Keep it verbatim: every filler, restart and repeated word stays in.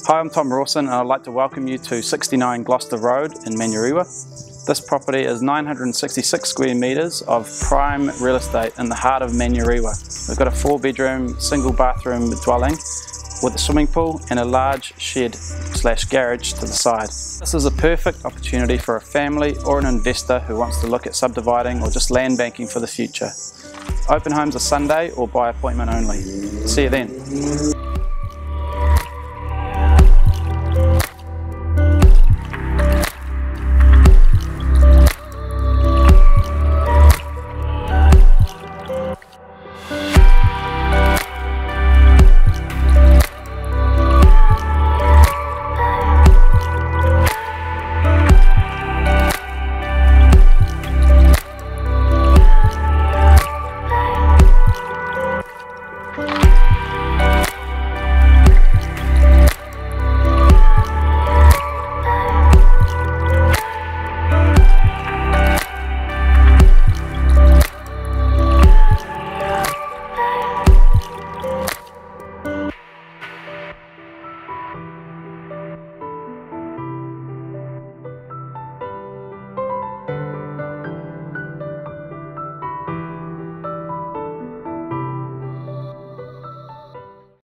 Hi, I'm Tom Rawson and I'd like to welcome you to sixty-nine Gloucester Road in Manurewa. This property is nine hundred sixty-six square metres of prime real estate in the heart of Manurewa. We've got a four bedroom, single bathroom dwelling with a swimming pool and a large shed slash garage to the side. This is a perfect opportunity for a family or an investor who wants to look at subdividing or just land banking for the future. Open homes are Sunday or by appointment only. See you then.